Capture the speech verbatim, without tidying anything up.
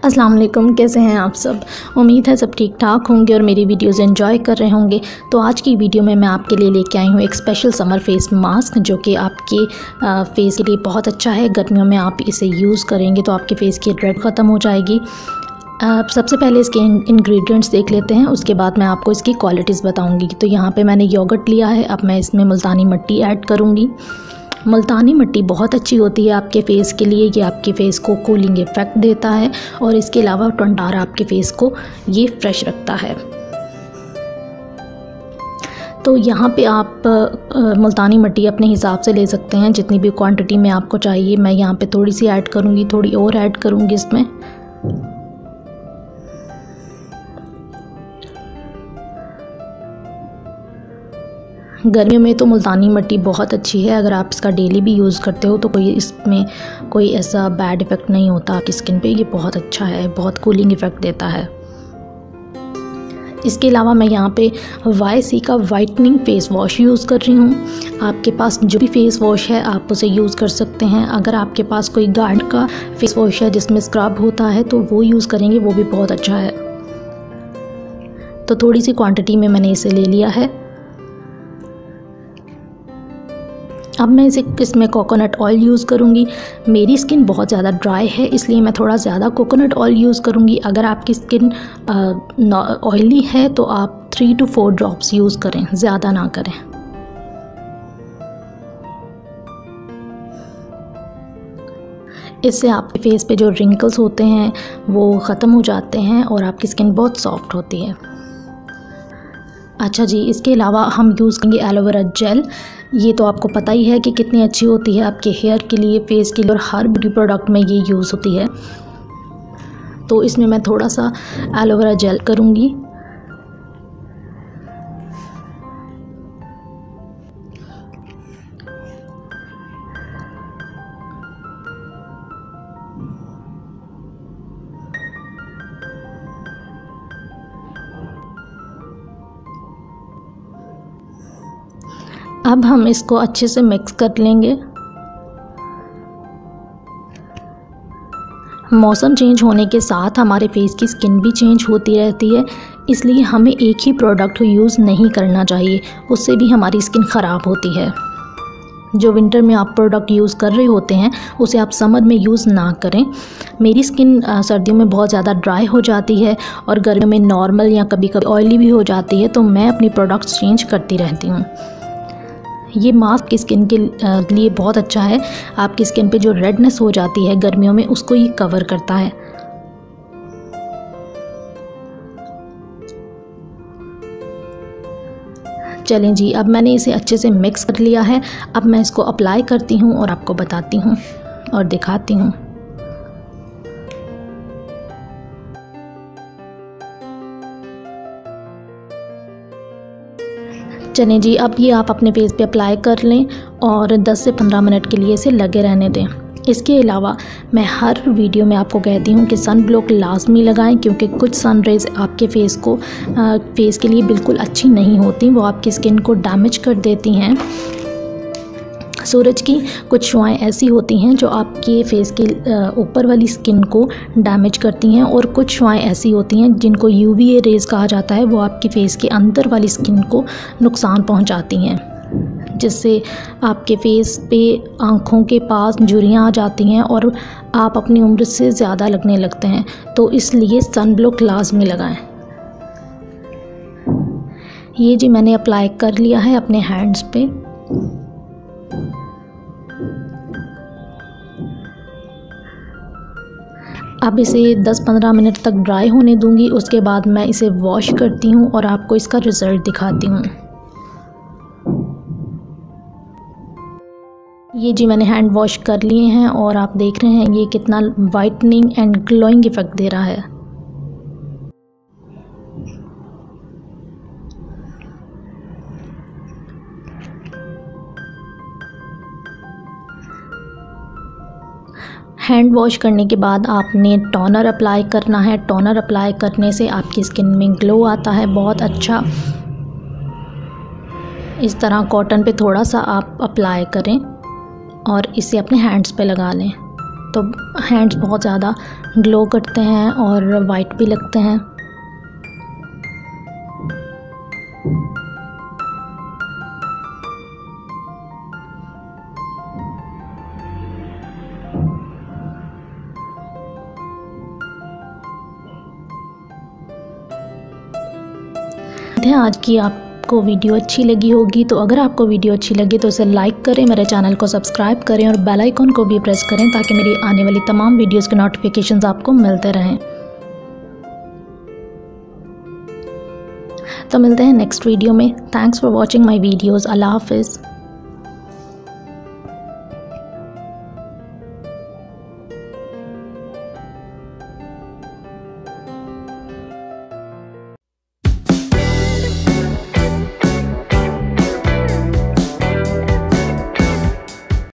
अस्सलाम वालेकुम, कैसे हैं आप सब। उम्मीद है सब ठीक ठाक होंगे और मेरी वीडियोज़ एंजॉय कर रहे होंगे। तो आज की वीडियो में मैं आपके लिए लेके आई हूँ एक स्पेशल समर फेस मास्क जो कि आपके फेस के लिए बहुत अच्छा है। गर्मियों में आप इसे यूज़ करेंगे तो आपके फेस की रेड ख़त्म हो जाएगी। Uh, सबसे पहले इसके इंग्रेडिएंट्स देख लेते हैं, उसके बाद मैं आपको इसकी क्वालिटीज़ बताऊंगी। तो यहाँ पे मैंने योगर्ट लिया है, अब मैं इसमें मुल्तानी मिट्टी ऐड करूँगी। मुल्तानी मिट्टी बहुत अच्छी होती है आपके फेस के लिए, ये आपके फेस को कूलिंग इफ़ेक्ट देता है और इसके अलावा टंटारा आपके फेस को ये फ्रेश रखता है। तो यहाँ पे आप आ, मुल्तानी मिट्टी अपने हिसाब से ले सकते हैं, जितनी भी क्वांटिटी में आपको चाहिए। मैं यहाँ पे थोड़ी सी ऐड करूँगी, थोड़ी और ऐड करूँगी इसमें। गर्मियों में तो मुल्तानी मिट्टी बहुत अच्छी है, अगर आप इसका डेली भी यूज़ करते हो तो कोई इसमें कोई ऐसा बैड इफ़ेक्ट नहीं होता आपकी स्किन पे। ये बहुत अच्छा है, बहुत कूलिंग इफ़ेक्ट देता है। इसके अलावा मैं यहाँ पे वाई सी का वाइटनिंग फेस वॉश यूज़ कर रही हूँ। आपके पास जो भी फेस वॉश है आप उसे यूज़ कर सकते हैं। अगर आपके पास कोई गार्ड का फेस वॉश है जिसमें स्क्रब होता है तो वो यूज़ करेंगे, वो भी बहुत अच्छा है। तो थोड़ी सी क्वांटिटी में मैंने इसे ले लिया है। अब मैं इसे इसमें कोकोनट ऑयल यूज़ करूँगी। मेरी स्किन बहुत ज़्यादा ड्राई है, इसलिए मैं थोड़ा ज़्यादा कोकोनट ऑयल यूज़ करूँगी। अगर आपकी स्किन ऑयली है तो आप three to four drops use करें, ज़्यादा ना करें। इससे आपके फेस पे जो रिंकल्स होते हैं वो ख़त्म हो जाते हैं और आपकी स्किन बहुत सॉफ्ट होती है। अच्छा जी, इसके अलावा हम यूज़ करेंगे एलोवेरा जेल। ये तो आपको पता ही है कि कितनी अच्छी होती है आपके हेयर के लिए, फेस के लिए, और हर ब्यूटी प्रोडक्ट में ये यूज़ होती है। तो इसमें मैं थोड़ा सा एलोवेरा जेल करूँगी। अब हम इसको अच्छे से मिक्स कर लेंगे। मौसम चेंज होने के साथ हमारे फेस की स्किन भी चेंज होती रहती है, इसलिए हमें एक ही प्रोडक्ट यूज़ नहीं करना चाहिए, उससे भी हमारी स्किन ख़राब होती है। जो विंटर में आप प्रोडक्ट यूज़ कर रहे होते हैं उसे आप समर में यूज़ ना करें। मेरी स्किन सर्दियों में बहुत ज़्यादा ड्राई हो जाती है और गर्मियों में नॉर्मल या कभी कभी ऑयली भी हो जाती है, तो मैं अपनी प्रोडक्ट्स चेंज करती रहती हूँ। ये मास्क की स्किन के लिए बहुत अच्छा है। आपकी स्किन पे जो रेडनेस हो जाती है गर्मियों में, उसको ये कवर करता है। चलें जी, अब मैंने इसे अच्छे से मिक्स कर लिया है। अब मैं इसको अप्लाई करती हूँ और आपको बताती हूँ और दिखाती हूँ। चलें जी, अब ये आप अपने फेस पे अप्लाई कर लें और दस से पंद्रह मिनट के लिए इसे लगे रहने दें। इसके अलावा मैं हर वीडियो में आपको कहती हूँ कि सन ब्लॉक लाजमी लगाएं, क्योंकि कुछ सन रेज़ आपके फेस को आ, फेस के लिए बिल्कुल अच्छी नहीं होती, वो आपकी स्किन को डैमेज कर देती हैं। सूरज की कुछ शुआएं ऐसी होती हैं जो आपके फेस के ऊपर वाली स्किन को डैमेज करती हैं, और कुछ शुआएं ऐसी होती हैं जिनको यूवी रेज़ कहा जाता है, वो आपके फेस के अंदर वाली स्किन को नुकसान पहुंचाती हैं, जिससे आपके फेस पे आँखों के पास झुर्रियाँ आ जाती हैं और आप अपनी उम्र से ज़्यादा लगने लगते हैं। तो इसलिए सन ब्लॉक लाजमी लगाएं। ये जी मैंने अप्लाई कर लिया है अपने हैंड्स पे। अब इसे दस पंद्रह मिनट तक ड्राई होने दूंगी, उसके बाद मैं इसे वॉश करती हूँ और आपको इसका रिज़ल्ट दिखाती हूँ। ये जी मैंने हैंड वॉश कर लिए हैं और आप देख रहे हैं ये कितना वाइटनिंग एंड ग्लोइंग इफ़ेक्ट दे रहा है। हैंड वॉश करने के बाद आपने टोनर अप्लाई करना है। टोनर अप्लाई करने से आपकी स्किन में ग्लो आता है बहुत अच्छा। इस तरह कॉटन पे थोड़ा सा आप अप्लाई करें और इसे अपने हैंड्स पे लगा लें। तो हैंड्स बहुत ज़्यादा ग्लो करते हैं और वाइट भी लगते हैं। आज की आपको वीडियो अच्छी लगी होगी, तो अगर आपको वीडियो अच्छी लगी तो उसे लाइक करें, मेरे चैनल को सब्सक्राइब करें और बेल आइकन को भी प्रेस करें ताकि मेरी आने वाली तमाम वीडियोस के नोटिफिकेशंस आपको मिलते रहें। तो मिलते हैं नेक्स्ट वीडियो में। Thanks for watching my videos. अल्लाह हाफिज़।